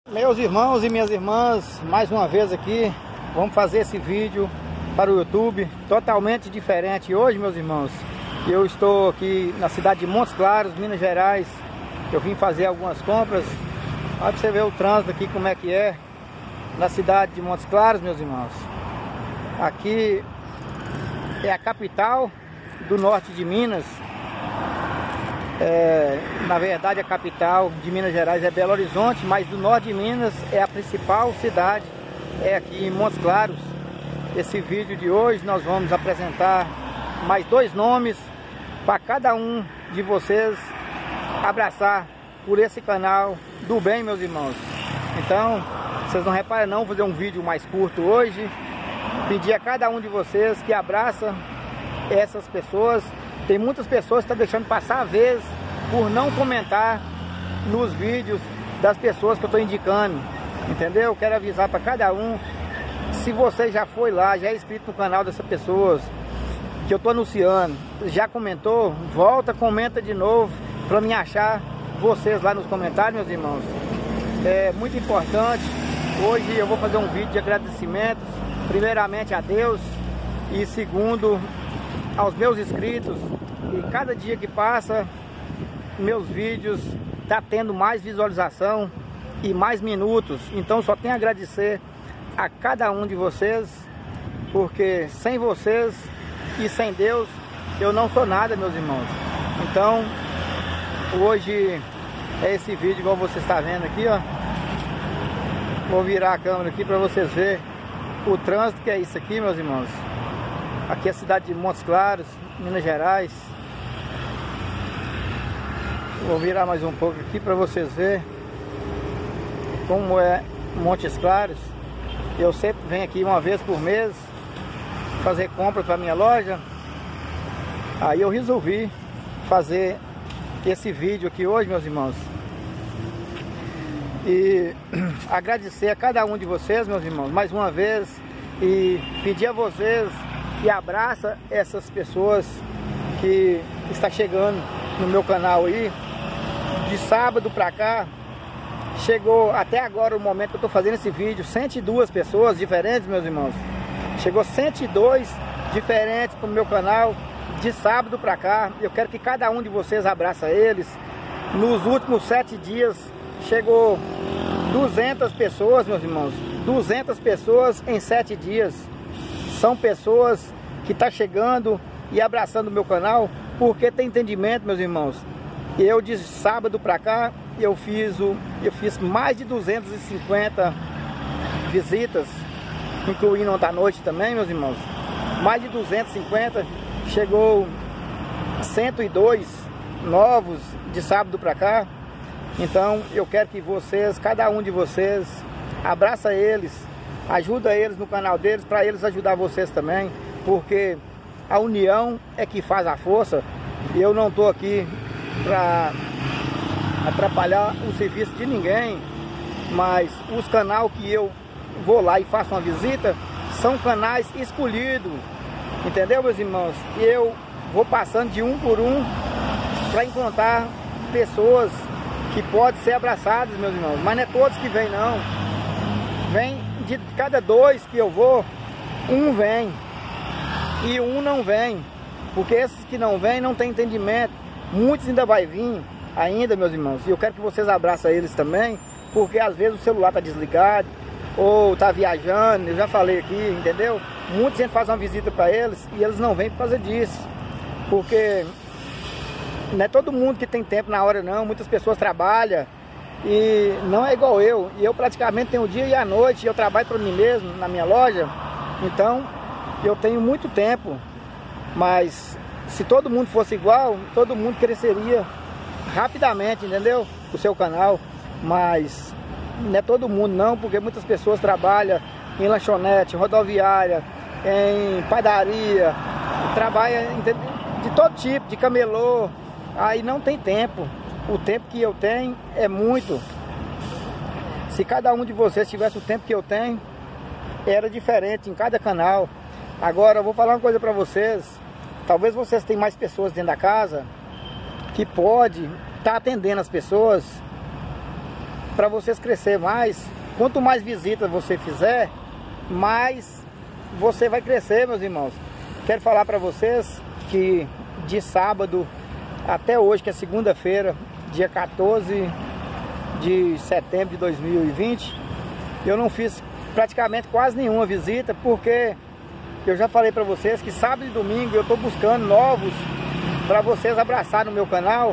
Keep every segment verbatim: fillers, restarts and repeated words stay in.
Meus irmãos e minhas irmãs, mais uma vez aqui, vamos fazer esse vídeo para o YouTube, totalmente diferente. Hoje, meus irmãos, eu estou aqui na cidade de Montes Claros, Minas Gerais. Eu vim fazer algumas compras. Olha para você ver o trânsito aqui, como é que é na cidade de Montes Claros, meus irmãos. Aqui é a capital do norte de Minas. É, na verdade, a capital de Minas Gerais é Belo Horizonte, mas do norte de Minas é a principal cidade, é aqui em Montes Claros. Esse vídeo de hoje nós vamos apresentar mais dois nomes para cada um de vocês abraçar por esse canal do bem, meus irmãos. Então, vocês não reparam não, vou fazer um vídeo mais curto hoje. Pedir a cada um de vocês que abraça essas pessoas. Tem muitas pessoas que estão deixando passar a vez por não comentar nos vídeos das pessoas que eu estou indicando, entendeu? Quero avisar para cada um, se você já foi lá, já é inscrito no canal dessas pessoas que eu estou anunciando, já comentou, volta, comenta de novo para me achar vocês lá nos comentários, meus irmãos. É muito importante. Hoje eu vou fazer um vídeo de agradecimentos, primeiramente a Deus e segundo aos meus inscritos. E cada dia que passa, meus vídeos tá tendo mais visualização e mais minutos. Então só tenho a agradecer a cada um de vocês, porque sem vocês e sem Deus eu não sou nada, meus irmãos. Então hoje é esse vídeo igual você está vendo aqui, ó. Vou virar a câmera aqui para vocês verem o trânsito que é isso aqui, meus irmãos. Aqui é a cidade de Montes Claros, Minas Gerais. Vou virar mais um pouco aqui para vocês verem como é Montes Claros. Eu sempre venho aqui uma vez por mês fazer compras para minha loja. Aí eu resolvi fazer esse vídeo aqui hoje, meus irmãos. E agradecer a cada um de vocês, meus irmãos, mais uma vez. E pedir a vocês que abraça essas pessoas que está chegando no meu canal aí. De sábado pra cá, chegou até agora o momento que eu estou fazendo esse vídeo, cento e duas pessoas diferentes, meus irmãos. Chegou cento e dois diferentes pro meu canal de sábado pra cá. Eu quero que cada um de vocês abraça eles. Nos últimos sete dias chegou duzentas pessoas, meus irmãos. duzentas pessoas em sete dias. São pessoas que estão chegando e abraçando o meu canal porque tem entendimento, meus irmãos. Eu de sábado para cá eu fiz o eu fiz mais de duzentas e cinquenta visitas, incluindo ontem à noite também, meus irmãos. Mais de duzentas e cinquenta, chegou cento e dois novos de sábado para cá. Então eu quero que vocês, cada um de vocês, abraça eles, ajuda eles no canal deles, para eles ajudar vocês também, porque a união é que faz a força. Eu não estou aqui para atrapalhar o serviço de ninguém, mas os canais que eu vou lá e faço uma visita são canais escolhidos, entendeu, meus irmãos? Eu vou passando de um por um para encontrar pessoas que podem ser abraçadas, meus irmãos, mas não é todos que vêm não. Vem de cada dois que eu vou, um vem e um não vem, porque esses que não vêm não tem entendimento. Muitos ainda vai vir ainda, meus irmãos, e eu quero que vocês abraçem eles também, porque às vezes o celular tá desligado ou tá viajando, eu já falei aqui, entendeu? Muitos gente faz uma visita para eles e eles não vêm por causa disso, porque não é todo mundo que tem tempo na hora não. Muitas pessoas trabalham e não é igual eu, e eu praticamente tenho o dia e a noite, eu trabalho para mim mesmo na minha loja, então eu tenho muito tempo. Mas se todo mundo fosse igual, todo mundo cresceria rapidamente, entendeu? O seu canal. Mas não é todo mundo não, porque muitas pessoas trabalham em lanchonete, rodoviária, em padaria, trabalham de todo tipo, de camelô. Aí não tem tempo. O tempo que eu tenho é muito. Se cada um de vocês tivesse o tempo que eu tenho, era diferente em cada canal. Agora eu vou falar uma coisa para vocês. Talvez vocês tenham mais pessoas dentro da casa que pode estar tá atendendo as pessoas para vocês crescer mais. Quanto mais visitas você fizer, mais você vai crescer, meus irmãos. Quero falar para vocês que de sábado até hoje, que é segunda-feira, dia quatorze de setembro de dois mil e vinte, eu não fiz praticamente quase nenhuma visita, porque eu já falei para vocês que sábado e domingo eu estou buscando novos para vocês abraçar no meu canal.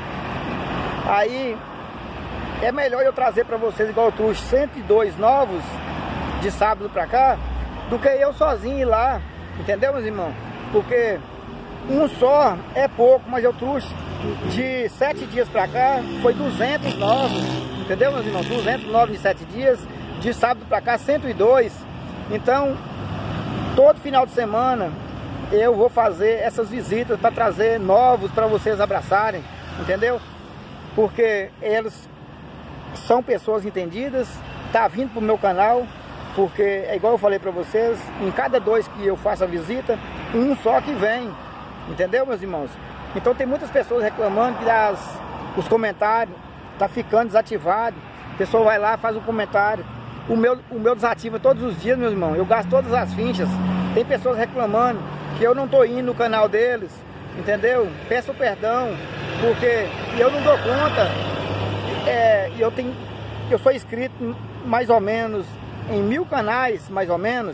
Aí é melhor eu trazer para vocês, igual eu trouxe cento e dois novos de sábado para cá, do que eu sozinho ir lá, entendeu, meus irmãos? Porque um só é pouco, mas eu trouxe de sete dias para cá, foi duzentos novos, entendeu, meus irmãos? duzentos novos em sete dias, de sábado para cá cento e dois. Então, todo final de semana eu vou fazer essas visitas para trazer novos para vocês abraçarem, entendeu? Porque eles são pessoas entendidas, tá vindo pro meu canal, porque é igual eu falei para vocês, em cada dois que eu faço a visita, um só que vem, entendeu, meus irmãos? Então tem muitas pessoas reclamando que as, os comentários tá ficando desativado. A pessoa vai lá, faz um comentário, o meu, o meu desativa todos os dias, meus irmãos, eu gasto todas as fichas. Tem pessoas reclamando que eu não tô indo no canal deles, entendeu? Peço perdão, porque eu não dou conta. É, eu tenho, eu sou inscrito mais ou menos em mil canais, mais ou menos.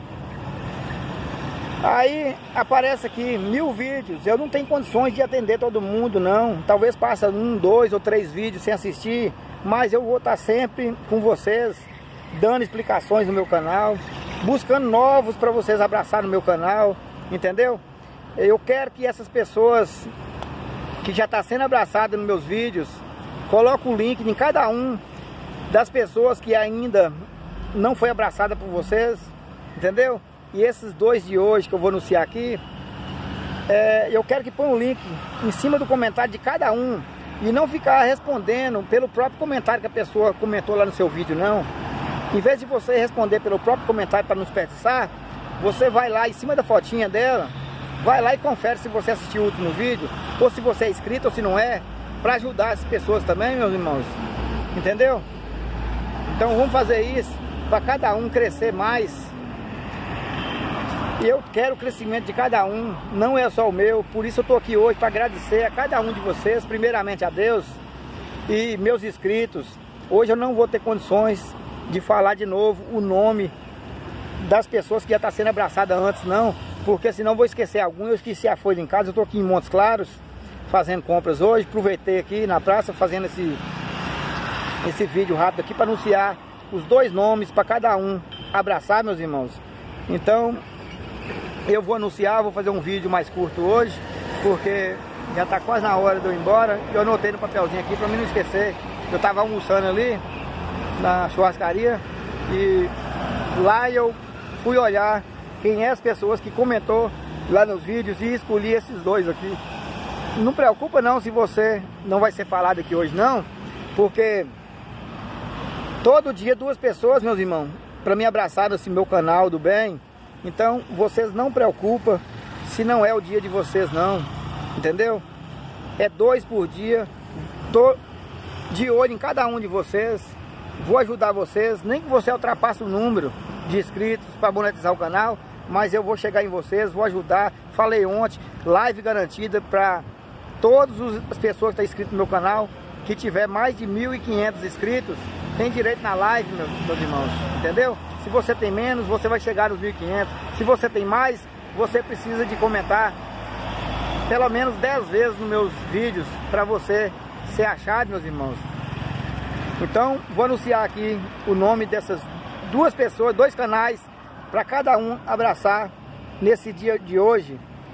Aí aparece aqui mil vídeos. Eu não tenho condições de atender todo mundo, não. Talvez passe um, dois ou três vídeos sem assistir, mas eu vou estar sempre com vocês, dando explicações no meu canal, buscando novos para vocês abraçar no meu canal, entendeu? Eu quero que essas pessoas que já estão sendo abraçadas nos meus vídeos, coloque o link em cada um das pessoas que ainda não foi abraçada por vocês, entendeu? E esses dois de hoje que eu vou anunciar aqui, é, eu quero que ponha um link em cima do comentário de cada um, e não ficar respondendo pelo próprio comentário que a pessoa comentou lá no seu vídeo, não. Em vez de você responder pelo próprio comentário para não desperdiçar, você vai lá em cima da fotinha dela, vai lá e confere se você assistiu o último vídeo, ou se você é inscrito ou se não é, para ajudar as pessoas também, meus irmãos, entendeu? Então vamos fazer isso para cada um crescer mais. E eu quero o crescimento de cada um, não é só o meu. Por isso eu estou aqui hoje para agradecer a cada um de vocês, primeiramente a Deus e meus inscritos. Hoje eu não vou ter condições de falar de novo o nome das pessoas que já estão sendo abraçadas antes, não, porque senão eu vou esquecer algum. Eu esqueci a folha em casa. Eu estou aqui em Montes Claros fazendo compras hoje, aproveitei aqui na praça fazendo esse, esse vídeo rápido aqui para anunciar os dois nomes para cada um abraçar, meus irmãos. Então eu vou anunciar, vou fazer um vídeo mais curto hoje, porque já está quase na hora de eu ir embora. Eu anotei no papelzinho aqui para mim não esquecer. Eu estava almoçando ali na churrascaria e lá eu fui olhar quem é as pessoas que comentou lá nos vídeos e escolhi esses dois aqui. Não preocupa não se você não vai ser falado aqui hoje não, porque todo dia duas pessoas, meus irmãos, para me abraçar nesse meu canal do bem. Então vocês não preocupam se não é o dia de vocês não, entendeu? É dois por dia. Tô de olho em cada um de vocês, vou ajudar vocês, nem que você ultrapasse o número de inscritos para monetizar o canal, mas eu vou chegar em vocês, vou ajudar. Falei ontem, live garantida para todas as pessoas que estão inscritas no meu canal, que tiver mais de mil e quinhentos inscritos, tem direito na live, meus, meus irmãos, entendeu? Se você tem menos, você vai chegar nos mil e quinhentos. Se você tem mais, você precisa de comentar pelo menos dez vezes nos meus vídeos para você ser achado, meus irmãos. Então, vou anunciar aqui o nome dessas duas pessoas, dois canais, para cada um abraçar nesse dia de hoje.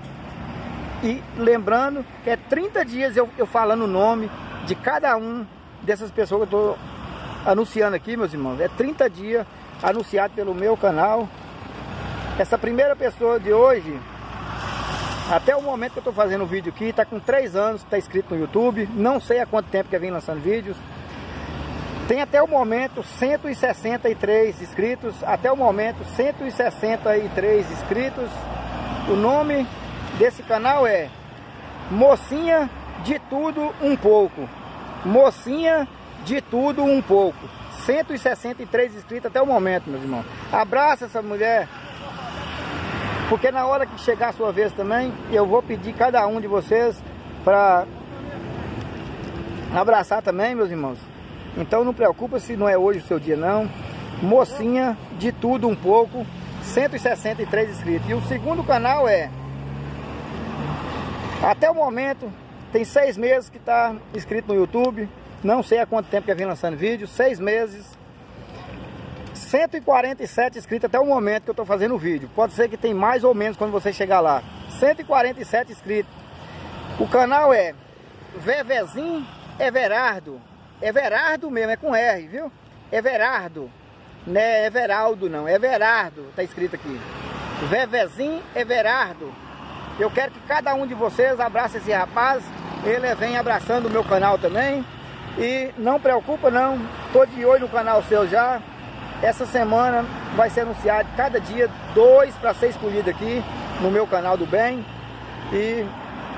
E lembrando que é trinta dias eu, eu falando o nome de cada um dessas pessoas que eu estou anunciando aqui, meus irmãos. É trinta dias anunciado pelo meu canal. Essa primeira pessoa de hoje, até o momento que eu estou fazendo o vídeo aqui, está com três anos, está inscrito no YouTube. Não sei há quanto tempo que vem lançando vídeos. Tem até o momento cento e sessenta e três inscritos. Até o momento cento e sessenta e três inscritos. O nome desse canal é Mocinha de Tudo Um Pouco. Mocinha de tudo um pouco. cento e sessenta e três inscritos até o momento, meus irmãos. Abraça essa mulher, porque na hora que chegar a sua vez também, eu vou pedir cada um de vocês para abraçar também, meus irmãos. Então não preocupa se não é hoje o seu dia não. Mocinha de tudo um pouco, cento e sessenta e três inscritos. E o segundo canal é, até o momento, tem seis meses que está inscrito no YouTube. Não sei há quanto tempo que vem lançando vídeo, seis meses. cento e quarenta e sete inscritos até o momento que eu estou fazendo o vídeo. Pode ser que tem mais ou menos quando você chegar lá. cento e quarenta e sete inscritos. O canal é Vevezinho Everardo. Everardo mesmo, é com R, viu? Everardo. Não é Everaldo não, Everardo, tá escrito aqui. Vevezinho Everardo. Eu quero que cada um de vocês abrace esse rapaz. Ele vem abraçando o meu canal também. E não preocupa não, tô de olho no canal seu já. Essa semana vai ser anunciado cada dia dois para seis colhidas aqui no meu canal do bem. E,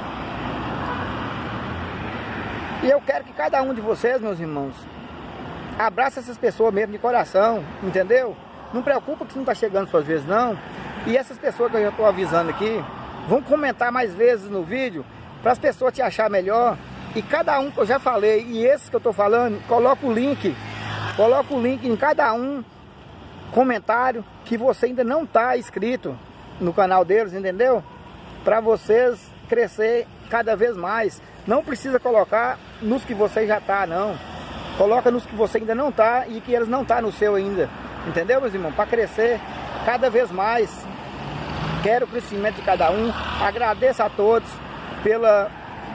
e eu quero que cada um de vocês, meus irmãos, abraça essas pessoas mesmo de coração, entendeu? Não preocupa que não tá chegando suas vezes não. E essas pessoas que eu já tô avisando aqui, vão comentar mais vezes no vídeo para as pessoas te achar melhor. E cada um que eu já falei, e esses que eu tô falando, coloca o link, coloca o link em cada um comentário que você ainda não tá inscrito no canal deles, entendeu? Para vocês crescer cada vez mais. Não precisa colocar nos que você já tá, não. Coloca nos que você ainda não tá e que eles não tá no seu ainda. Entendeu, meus irmãos? Para crescer cada vez mais. Quero o crescimento de cada um. Agradeço a todos pela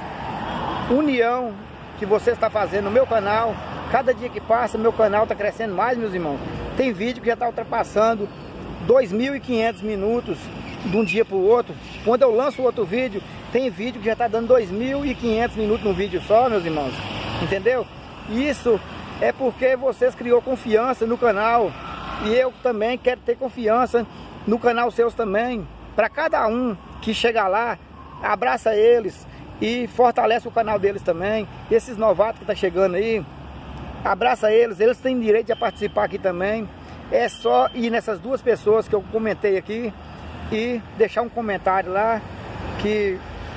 união que você está fazendo no meu canal. Cada dia que passa, meu canal está crescendo mais, meus irmãos. Tem vídeo que já está ultrapassando dois mil e quinhentos minutos de um dia para o outro. Quando eu lanço outro vídeo, tem vídeo que já está dando dois mil e quinhentos minutos no vídeo só, meus irmãos. Entendeu? Isso é porque vocês criou confiança no canal. E eu também quero ter confiança no canal seus também. Para cada um que chegar lá, abraça eles e fortalece o canal deles também. Esses novatos que tá chegando aí, abraça eles, eles têm direito de participar aqui também. É só ir nessas duas pessoas que eu comentei aqui e deixar um comentário lá, que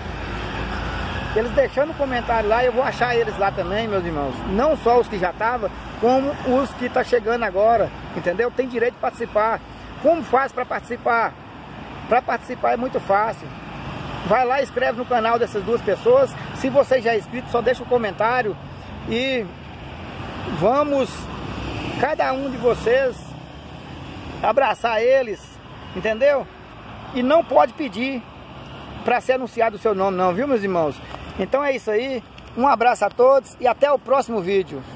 eles deixando um comentário lá, eu vou achar eles lá também, meus irmãos. Não só os que já estavam, como os que tá chegando agora, entendeu? Tem direito de participar. Como faz para participar? Para participar é muito fácil. Vai lá e escreve no canal dessas duas pessoas. Se você já é inscrito, só deixa um comentário. E vamos, cada um de vocês, abraçar eles, entendeu? E não pode pedir para ser anunciado o seu nome não, viu, meus irmãos? Então é isso aí. Um abraço a todos e até o próximo vídeo.